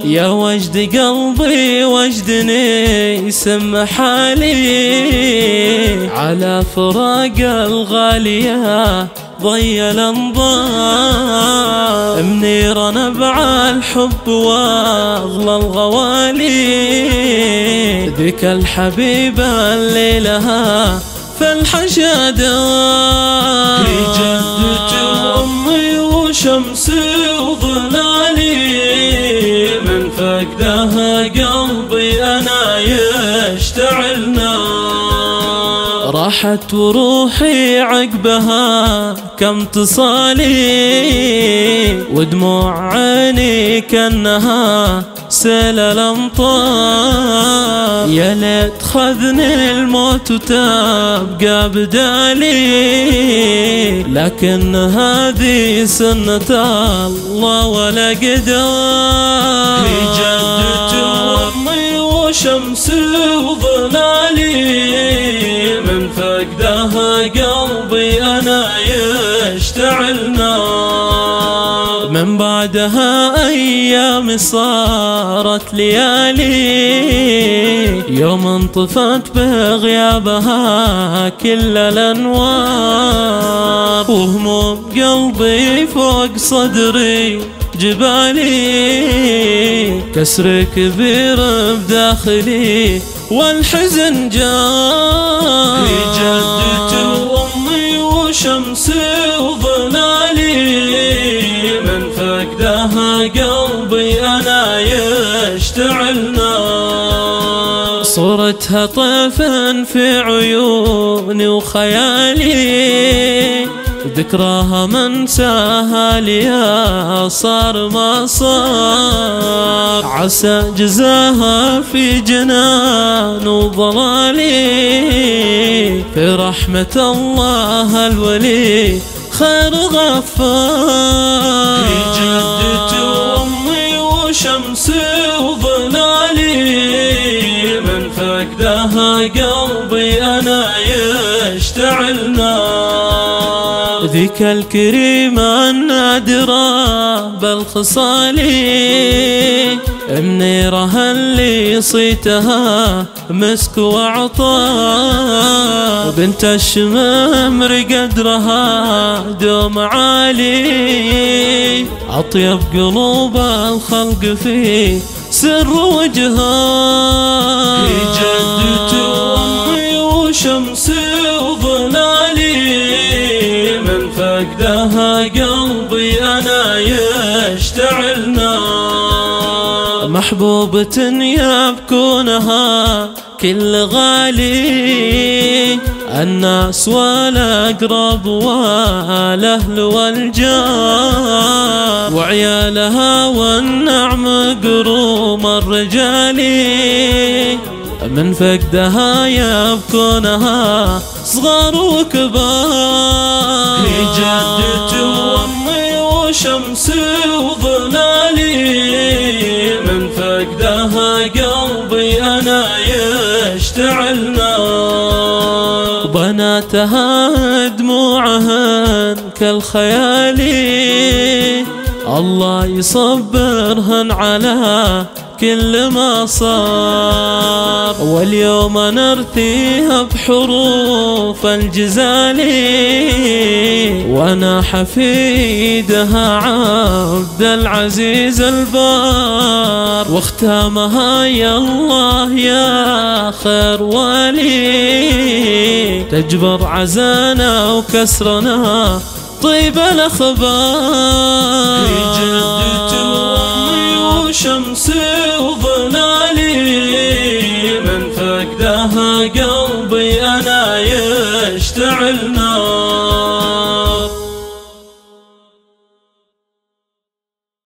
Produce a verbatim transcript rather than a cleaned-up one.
يا وجد قلبي وجدني سم حالي على فراق الغالية ضي الانظار منير نبع الحب واغلى الغوالي ذيك الحبيبة اللي لها في الحشا دار هي جدتي وامي وشمسي وظلالي من فقدها قلبي انا يشتعل نار راحت وروحي عقبها كم تصالي ودموع عيني كأنها سيل الأمطار يا ليت خذني الموت وتبقى بدالي لكن هذه سنة الله ولا قدر هي جدتي وامي وشمسي وظلالي من فقدها قلبي انا يشتعل نار من بعدها ايام صارت ليالي يوم انطفت بغيابها كل الانوار وهموم قلبي فوق صدري جبالي كسر كبير بداخلي والحزن جار هي جدتي وامي وشمسي وظلالي من فقدها قلبي انا يشتعل نار صورتها طيف في عيوني وخيالي ذكراها منساها ليا صار ما صار عسى جزاها في جنان وضلالي في رحمة الله الولي خير غفار هي جدتي وامي وشمسي وظلالي من فقدها قلبي انا يشتعل نار ذيك الكريمة النادرة بالخصال منيرها اللي صيتها مسك وعطاء بنت الشمامر قدرها دوم عالي أطيب قلوب الخلق فيه سر وجهها هي جدتي وامي وشمسي وظلالي من فقدها قلبي انا يشتعل نار محبوبة يبكونها كل غالي الناس والأقرب والأهل والجار وعيالها والنعم قروم الرجالي من فقدها يبكونها صغار وكبار هي جدتي وامي وشمسي وظلالي من فقدها قلبي انا يشتعل نار بناتها دموعهن كالخيالي الله يصبرهن على كل ما صار واليوم نرثيها بحروف الجزالي وانا حفيدها عبد العزيز البار واختامها يا الله يا خير والي تجبر عزانا وكسرنا طيب الاخبار هي جدتي وامي وشمسي وظلالي من فقدها قلبي انا يشتعل نار